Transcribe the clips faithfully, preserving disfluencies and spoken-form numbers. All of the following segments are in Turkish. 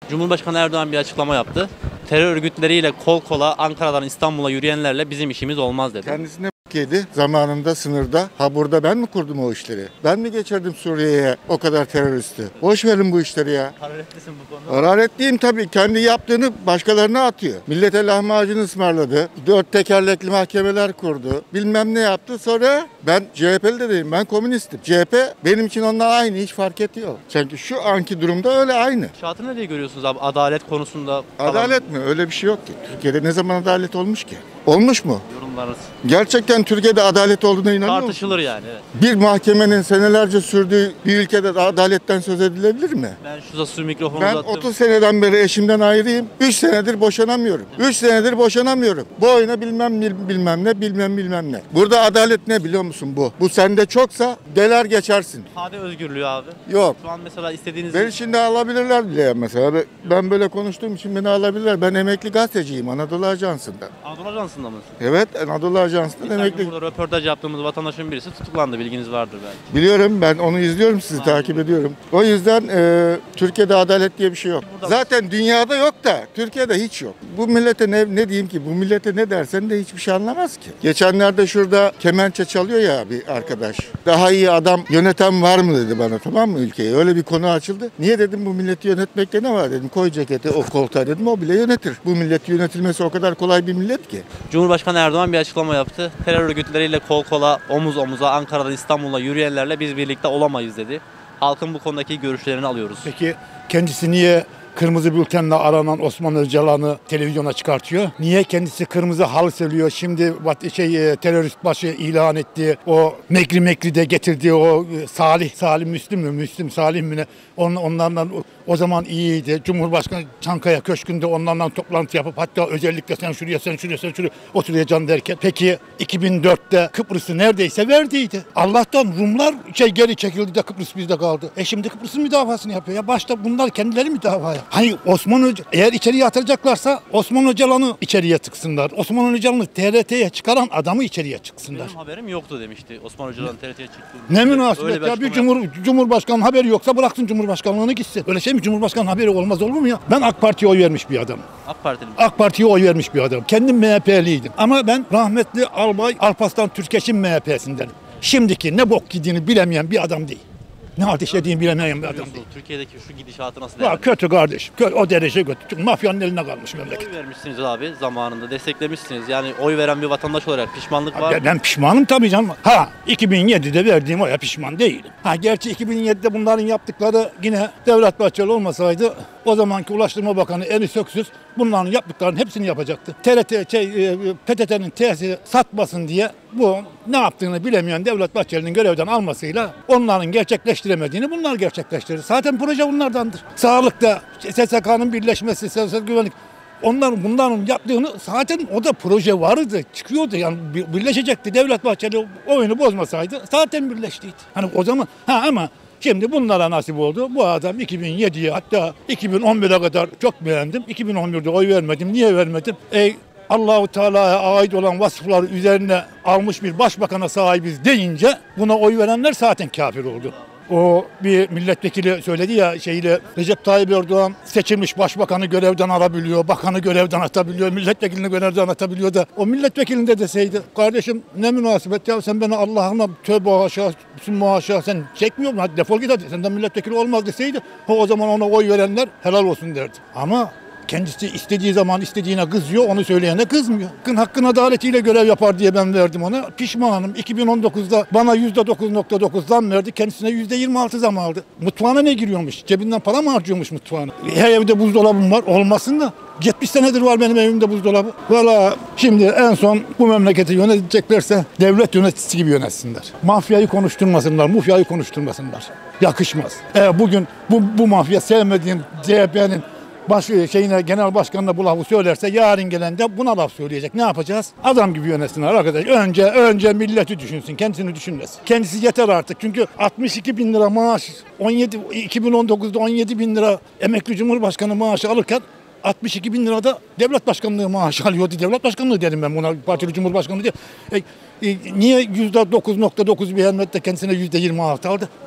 Cumhurbaşkanı Erdoğan bir açıklama yaptı. Terör örgütleriyle kol kola Ankara'dan İstanbul'a yürüyenlerle bizim işimiz olmaz dedi. Kendisine yedi zamanında sınırda. Ha burada ben mi kurdum o işleri? Ben mi geçirdim Suriye'ye o kadar teröristi? Boş verin bu işleri ya. Hararetlisin bu konuda. Hararetliyim tabii. Kendi yaptığını başkalarına atıyor. Millete lahmacun ısmarladı. Dört tekerlekli mahkemeler kurdu. Bilmem ne yaptı. Sonra ben C H P'li de değilim. Ben komünistim. C H P benim için onunla aynı. Hiç fark etmiyor. Çünkü şu anki durumda öyle aynı. Şartı ne diye görüyorsunuz abi adalet konusunda? Falan. Adalet mi? Öyle bir şey yok ki. Türkiye'de ne zaman adalet olmuş ki? Olmuş mu? Yorumlarınız. Gerçekten Türkiye'de adalet olduğuna inanıyor musun? Tartışılır yani. Evet. Bir mahkemenin senelerce sürdüğü bir ülkede adaletten söz edilebilir mi? Ben şu su mikrofonu Ben uzattım. otuz seneden beri eşimden ayrıyım. üç senedir boşanamıyorum. üç senedir boşanamıyorum. Bu oyuna bilmem bilmem ne bilmem bilmem ne. Burada adalet ne biliyor musun bu? Bu sende çoksa deler geçersin. İfade özgürlüğü abi. Yok. Şu an mesela istediğiniz... Beni şimdi alabilirler bile mesela. Ben böyle konuştuğum için beni alabilirler. Ben emekli gazeteciyim Anadolu Ajansı'nda. Anadolu Ajansı'nda mısın? Evet Anadolu Ajansı'ndan emekli. Burada röportaj yaptığımız vatandaşın birisi tutuklandı. Bilginiz vardır belki. Biliyorum, ben onu izliyorum, sizi Aynen. takip ediyorum. O yüzden e, Türkiye'de adalet diye bir şey yok. Burada- Zaten dünyada yok da Türkiye'de hiç yok. Bu millete ne, ne diyeyim ki, bu millete ne dersen de hiçbir şey anlamaz ki. Geçenlerde şurada kemençe çalıyor ya bir arkadaş. Daha iyi adam yöneten var mı dedi bana, tamam mı, ülkeyi. Öyle bir konu açıldı. Niye dedim, bu milleti yönetmekte ne var dedim. Koy ceketi o koltuğa dedim, o bile yönetir. Bu millet yönetilmesi o kadar kolay bir millet ki. Cumhurbaşkanı Erdoğan bir açıklama yaptı. Terör örgütleriyle kol kola, omuz omuza Ankara'dan İstanbul'a yürüyenlerle biz birlikte olamayız dedi. Halkın bu konudaki görüşlerini alıyoruz. Peki kendisi niye kırmızı bültenle aranan Osman Öcalan'ı televizyona çıkartıyor? Niye kendisi kırmızı halı seriyor? Şimdi şey terörist başı ilan ettiği o Mekri Mekri'de getirdiği o Salih, Salih Müslim mü? Müslim Salih mi ne? On, onlardan o zaman iyiydi. Cumhurbaşkanı Çankaya Köşkü'nde onlarla toplantı yapıp hatta özellikle sen şuraya sen şuraya sen şuraya oturacaksın derken. Peki iki bin dörtte Kıbrıs'ı neredeyse verdiydi. Allah'tan Rumlar şey geri çekildi de Kıbrıs bizde kaldı. E şimdi Kıbrıs'ın müdafasını yapıyor. Ya başta bunlar kendileri müdafaya. Hani Osman Hoca eğer içeriye atacaklarsa Osman Öcalan'ı içeriye tıksınlar. Osman Öcalan'ı T R T'ye çıkaran adamı içeriye çıksınlar. Benim haberim yoktu demişti Osman Öcalan T R T'ye çıktı. Ne münasebet Öyle bir ya, bir açıklama cumhur, Cumhurbaşkanı haberi yoksa bıraksın Cumhurbaşkanlığını gitsin. Öyle şey mi, Cumhurbaşkanı haberi olmaz olur mu ya? Ben AK Parti'ye oy vermiş bir adamım. AK Parti'nin. AK Parti'ye oy vermiş bir adam. Kendim M H P'liydim. Ama ben rahmetli Albay Alparslan Türkeş'in M H P'sindenim. Şimdiki ne bok yediğini bilemeyen bir adam değil. Ne ateş yediğini bilemeyen bir adam değil. Türkiye'deki şu gidişatı nasıl Ya değerlendiriyorsunuz? kötü kardeşim. Kötü, o derece kötü. Çünkü mafyanın eline kalmış memleket. Oy vermişsiniz abi zamanında, desteklemişsiniz. Yani oy veren bir vatandaş olarak pişmanlık var Ben, mı? ben pişmanım tabii canım. Ha iki bin yedide verdiğim oya pişman değilim. Ha gerçi iki bin yedide bunların yaptıkları yine Devlet Bahçeli olmasaydı o zamanki Ulaştırma Bakanı Eli Söksüz bunların yaptıklarının hepsini yapacaktı. T R T şey, P T T'nin tesisi satmasın diye bu ne yaptığını bilemeyen Devlet Bahçeli'nin görevden almasıyla onların gerçekleştiremediğini bunlar gerçekleştirir. Zaten proje bunlardandır. Sağlıkta S S K'nın birleşmesi, sosyal güvenlik, onların bunların yaptığını zaten o da proje vardı, çıkıyordu yani birleşecekti. Devlet Bahçeli oyunu bozmasaydı zaten birleştiydi. Hani o zaman ha ama şimdi bunlara nasip oldu. Bu adam iki bin yediye hatta iki bin on bire kadar çok beğendim. iki bin on birde oy vermedim. Niye vermedim? E, Allah-u Teala'ya ait olan vasıfları üzerine almış bir başbakana sahibiz deyince buna oy verenler zaten kafir oldu. O bir milletvekili söyledi ya şeyle, Recep Tayyip Erdoğan seçilmiş başbakanı görevden alabiliyor, bakanı görevden atabiliyor, milletvekilini görevden atabiliyor da o milletvekilinde de deseydi kardeşim ne münasebet ya, sen beni Allah'ına tövbe haşa haşa sen çekmiyor musun, hadi defol git hadi, senden milletvekili olmaz deseydi o, o zaman ona oy verenler helal olsun derdi. Ama kendisi istediği zaman istediğine kızıyor, onu söyleyene kızmıyor. Hakkın, hakkın adaletiyle görev yapar diye ben verdim ona. Pişmanım. iki bin on dokuzda bana yüzde dokuz nokta dokuz zam verdi, kendisine yüzde yirmi altı zam aldı. Mutfağına ne giriyormuş? Cebinden para mı harcıyormuş mutfağına? Her evde buzdolabım var, olmasın da. yetmiş senedir var benim evimde buzdolabı. Valla şimdi en son bu memleketi yöneteceklerse devlet yöneticisi gibi yönetsinler. Mafyayı konuşturmasınlar, mufyayı konuşturmasınlar. Yakışmaz. E bugün bu, bu mafya sevmediğim C H P'nin baş şeyine, genel başkanına bu lafı söylerse yarın gelen de buna laf söyleyecek. Ne yapacağız? Adam gibi yönetsinler arkadaş. Önce önce milleti düşünsün, kendisini düşünmesin. Kendisi yeter artık. Çünkü altmış iki bin lira maaş, on yedi iki bin on dokuzda on yedi bin lira emekli cumhurbaşkanı maaşı alırken altmış iki bin lirada devlet başkanlığı maaşı alıyordu. Devlet başkanlığı dedim ben buna, partili cumhurbaşkanlığı diye. E, e, niye yüzde dokuz nokta dokuz bir hizmette kendisine yüzde yirmi altı aldı?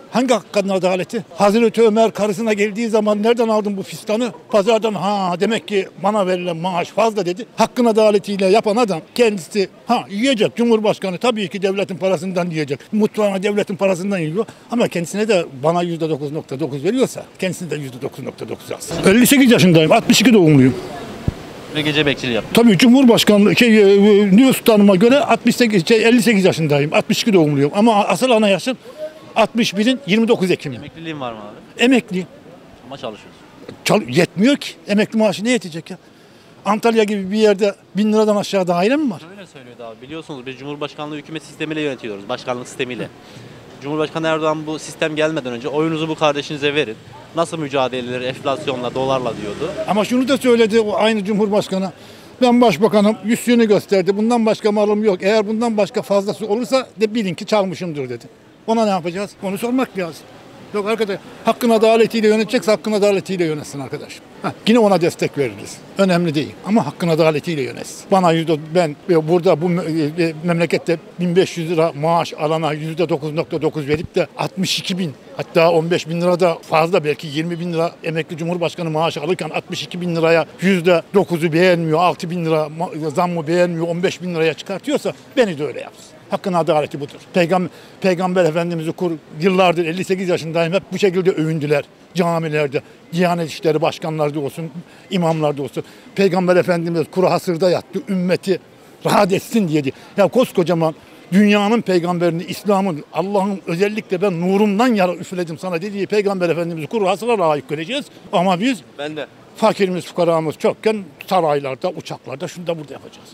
Hangi hakkın adaleti? Hazreti Ömer karısına geldiği zaman nereden aldın bu fistanı? Pazardan. Ha demek ki bana verilen maaş fazla dedi. Hakkın adaletiyle yapan adam kendisi ha yiyecek. Cumhurbaşkanı tabii ki devletin parasından yiyecek. Mutfağına devletin parasından yiyor. Ama kendisine de bana yüzde dokuz nokta dokuz veriyorsa kendisine de yüzde dokuz nokta dokuz alsın. elli sekiz yaşındayım. altmış iki doğumluyum. Ve gece bekçiliği yaptı. Tabii Cumhurbaşkanlığı şey, e, nüfus tanıma göre altmış sekiz, şey, elli sekiz yaşındayım. altmış iki doğumluyum. Ama asıl ana yaşım altmış birin yirmi dokuz Ekim'i. Emekliliğin var mı abi? Emekliyim. Ama çalışıyorsun. Çal- yetmiyor ki. Emekli maaşı ne yetecek ya? Antalya gibi bir yerde bin liradan aşağı daire mi var? Öyle söylüyordu abi. Biliyorsunuz biz Cumhurbaşkanlığı hükümet sistemiyle yönetiyoruz. Başkanlık sistemiyle. Cumhurbaşkanı Erdoğan bu sistem gelmeden önce oyunuzu bu kardeşinize verin. Nasıl mücadele edilir enflasyonla, dolarla diyordu. Ama şunu da söyledi o aynı Cumhurbaşkanı. Ben başbakanım, yüzüğünü gösterdi. Bundan başka malım yok. Eğer bundan başka fazlası olursa de bilin ki çalmışımdır dedi. Ona ne yapacağız? Onu sormak lazım. Yok arkadaş, hakkın adaletiyle yönetecekse hakkın adaletiyle yönetsin arkadaş. Heh, yine ona destek veririz. Önemli değil ama hakkın adaletiyle yönetsin. Bana yüzde ben burada bu memlekette bin beş yüz lira maaş alana yüzde dokuz nokta dokuz verip de altmış iki bin hatta on beş bin lira da fazla belki yirmi bin lira emekli cumhurbaşkanı maaşı alırken altmış iki bin liraya yüzde dokuzu beğenmiyor, altı bin lira zammı beğenmiyor, on beş bin liraya çıkartıyorsa beni de öyle yapsın. Hakkın adaleti budur. Peygamber, Peygamber Efendimiz'i kur, yıllardır elli sekiz yaşındayım hep bu şekilde övündüler. Camilerde, Diyanet İşleri başkanları olsun, imamlar da olsun. Peygamber Efendimiz kuru hasırda yattı, ümmeti rahat etsin diye. Ya koskocaman dünyanın peygamberini, İslam'ın, Allah'ın özellikle ben nurumdan yara üfledim sana dediği Peygamber Efendimiz'i kuru hasıra layık göreceğiz. Ama biz Ben de. fakirimiz, fukaramız çokken saraylarda, uçaklarda, şunda burada yapacağız.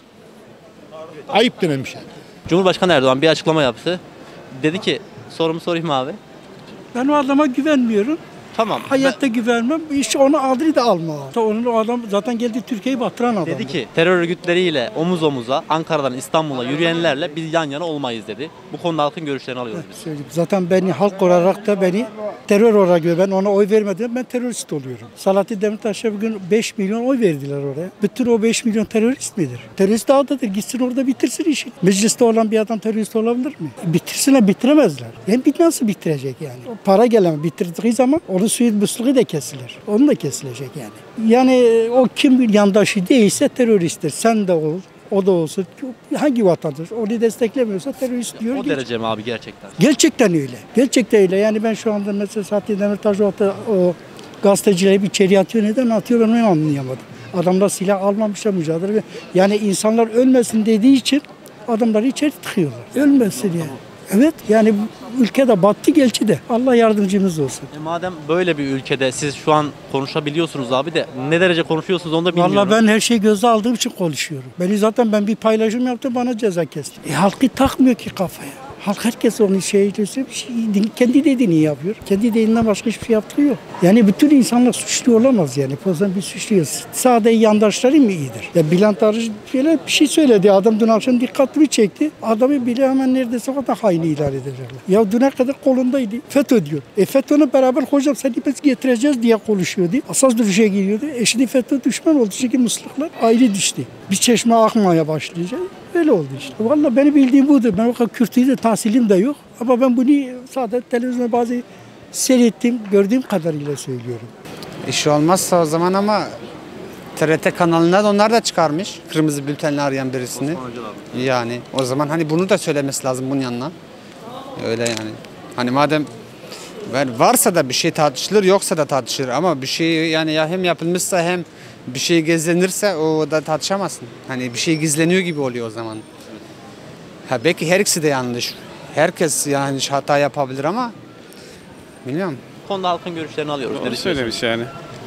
Ayıp denen bir şey. Cumhurbaşkanı Erdoğan bir açıklama yaptı. Dedi ki, sorumu sorayım abi. Ben o adama güvenmiyorum. Tamam. Hayatta güvenmem. İşte onu aldırı da alma. Onun o adam zaten geldi Türkiye'yi batıran adam. Dedi ki terör örgütleriyle omuz omuza Ankara'dan İstanbul'a yürüyenlerle biz yan yana olmayız dedi. Bu konuda halkın görüşlerini alıyoruz biz. Söyleyeyim. Zaten beni halk olarak da beni terör olarak görüyor. Ben ona oy vermedim. Ben terörist oluyorum. Selahattin Demirtaş'a bugün beş milyon oy verdiler oraya. Bütün o beş milyon terörist midir? Terörist dağdadır. Gitsin orada bitirsin işi. Mecliste olan bir adam terörist olabilir mi? Bitirsinler bitiremezler. Yani nasıl bitirecek yani? O para gelen bitirdiği zaman onun suyu musluğu da kesilir. Onun da kesilecek yani. Yani o kim yandaşı değilse teröristtir. Sen de ol. O da olsun. Hangi vatandaş onu desteklemiyorsa terörist diyor. O geç. derece mi abi gerçekten? Gerçekten öyle. Gerçekten öyle. Yani ben şu anda mesela Selahattin Demirtaş o, o gazetecileri bir içeri atıyor. Neden atıyor ben onu anlayamadım. Adamlar silah almamışlar mücadele. Yani insanlar ölmesin dediği için adamları içeri tıkıyorlar. Ölmesin yani. Evet yani ülkede battı gelçi de Allah yardımcımız olsun. E madem böyle bir ülkede siz şu an konuşabiliyorsunuz abi de ne derece konuşuyorsunuz onu da bilmiyorum. Vallahi ben her şeyi göze aldığım için konuşuyorum. Beni zaten ben bir paylaşım yaptım bana ceza kesti. E halkı takmıyor ki kafaya. Halk herkes onun şeyi bir şey, kendi dediğini yapıyor. Kendi dediğinden başka hiçbir şey yaptığı yok. Yani bütün insanlar suçlu olamaz yani. Pozan bir suçluyuz. Sağda yandaşları mı iyidir? Ya Bülent Arıcı bir şey söyledi. Adam dün akşam dikkatimi çekti. Adamı bile hemen neredeyse o kadar haini ilan edecekler. Ya düne kadar kolundaydı. FETÖ diyor. E FETÖ'nün beraber hocam seni biz getireceğiz diye konuşuyordu. Asas duruşa giriyordu. E şimdi FETÖ düşman oldu. Çünkü musluklar ayrı düştü. Bir çeşme akmaya başlayacak. Öyle oldu işte. Vallahi beni bildiğim budur. Ben o kadar Kürt'ü de tahsilim de yok. Ama ben bunu sadece televizyonda bazı seyrettiğim, gördüğüm kadarıyla söylüyorum. İş olmazsa o zaman ama T R T kanalına da onlar da çıkarmış. Kırmızı bültenle arayan birisini. Yani o zaman hani bunu da söylemesi lazım bunun yanına. Öyle yani. Hani madem varsa da bir şey tartışılır yoksa da tartışılır ama bir şey yani ya hem yapılmışsa hem bir şey gizlenirse o da tartışamazsın. Hani bir şey gizleniyor gibi oluyor o zaman. Ha belki her ikisi de yanlış. Herkes yani hata yapabilir ama bilmiyorum. Bu konuda halkın görüşlerini alıyoruz. Doğru söylemiş yani.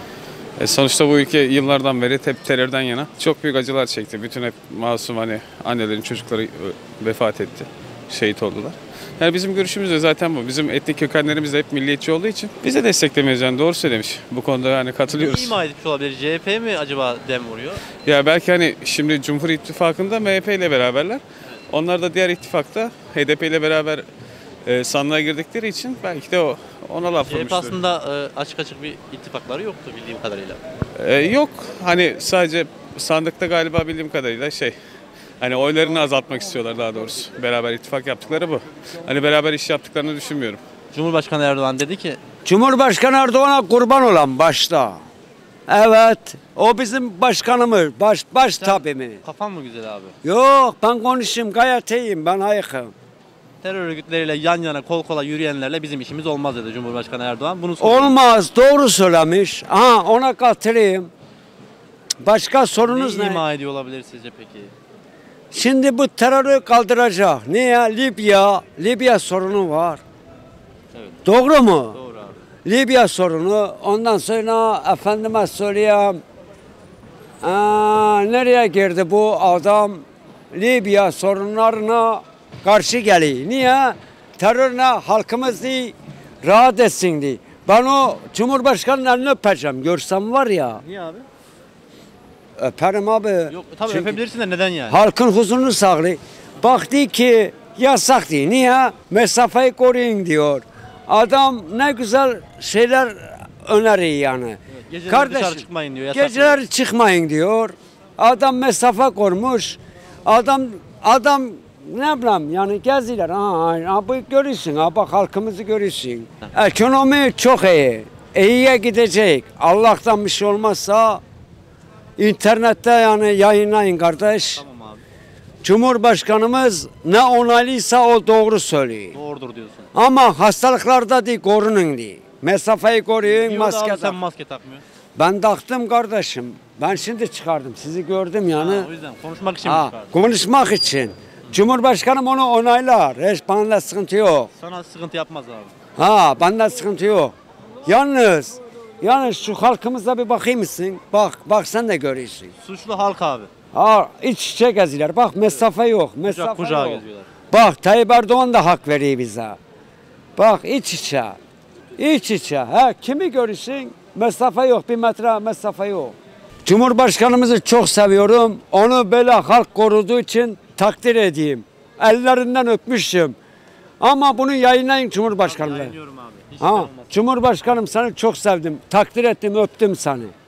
E sonuçta bu ülke yıllardan beri hep terörden yana çok büyük acılar çekti. Bütün hep masum hani annelerin çocukları vefat etti. Şehit oldular. Yani bizim görüşümüz de zaten bu. Bizim etnik kökenlerimiz de hep milliyetçi olduğu için biz de desteklemiyoruz yani doğru söylemiş. Bu konuda yani katılıyoruz. İyi ima etmiş olabilir. C H P mi acaba dem vuruyor? Ya belki hani şimdi Cumhur İttifakı'nda M H P ile beraberler. Onlar da diğer ittifakta H D P ile beraber e, sandığa girdikleri için belki de o ona laf C H P vurmuştur. aslında e, açık açık bir ittifakları yoktu bildiğim kadarıyla. E, yok hani sadece sandıkta galiba bildiğim kadarıyla şey hani oylarını azaltmak istiyorlar daha doğrusu. Beraber ittifak yaptıkları bu. Hani beraber iş yaptıklarını düşünmüyorum. Cumhurbaşkanı Erdoğan dedi ki Cumhurbaşkanı Erdoğan'a kurban olan başta. Evet, o bizim başkanımız, baş baş tabimi. kafan mı güzel abi? Yok, ben konuşayım, gayet iyiyim, ben ayıkım. Terör örgütleriyle yan yana kol kola yürüyenlerle bizim işimiz olmaz dedi Cumhurbaşkanı Erdoğan. Bunu soruyor. Olmaz, doğru söylemiş. Aha, ona katılayım. Başka sorunuz Neyi ne? ima ediyor olabilir sizce peki? Şimdi bu terörü kaldıracak. Niye? Libya, Libya sorunu var. Evet. Doğru mu? Doğru abi. Libya sorunu, ondan sonra efendime söyleyeyim, aa, nereye girdi bu adam? Libya sorunlarına karşı geliyor. Niye? Terörle halkımızı rahat etsin diye. Ben o Cumhurbaşkanı'nın elini öpeceğim. Görsem var ya, Niye abi? öperim abi. Yok tabii Çünkü öpebilirsin de neden yani? halkın huzurunu sağlıyor. Baktı ki yasak diyor. Niye? Mesafeyi koruyun diyor. Adam ne güzel şeyler öneriyor yani. Geceleri dışarı çıkmayın diyor. yasak Geceler çıkmayın diyor. Adam mesafe korumuş. Adam adam ne bileyim yani geziler. Ha, ha bu görürsün. Ha bak halkımızı görürsün. Ekonomi çok iyi. İyiye gidecek. Allah'tan bir şey olmazsa internette yani yayınlayın kardeş. Tamam abi. Cumhurbaşkanımız ne onaylıysa o doğru söylüyor. Doğrudur diyorsun. Ama hastalıklarda değil korunun diye. Mesafeyi koruyun, Diyor da maske abi sen tak. maske takmıyorsun. Ben taktım kardeşim. Ben şimdi çıkardım. Sizi gördüm yani. Ha, o yüzden konuşmak için mi Ha, çıkardın? konuşmak için. Cumhurbaşkanım onu onaylar. Hiç bende sıkıntı yok. Sana sıkıntı yapmaz abi. Ha, bende sıkıntı yok. Yalnız, yalnız şu halkımıza bir bakayım mısın? Bak, bak sen de görüyorsun. Suçlu halk abi. Ha, iç içe geziler. Bak mesafe yok. Kucak Mesafe kucağa yok. geziyorlar. Bak Tayyip Erdoğan da hak veriyor bize. Bak iç içe. İç içe. Ha, kimi görürsün? Mesafe yok. Bir metre mesafe yok. Cumhurbaşkanımızı çok seviyorum. Onu böyle halk koruduğu için takdir edeyim. Ellerinden öpmüşüm. Ama bunu yayınlayın Cumhurbaşkanlığı. Yayınlıyorum abi. Hiç şey Ha, olmaz. Cumhurbaşkanım seni çok sevdim. Takdir ettim, öptüm seni.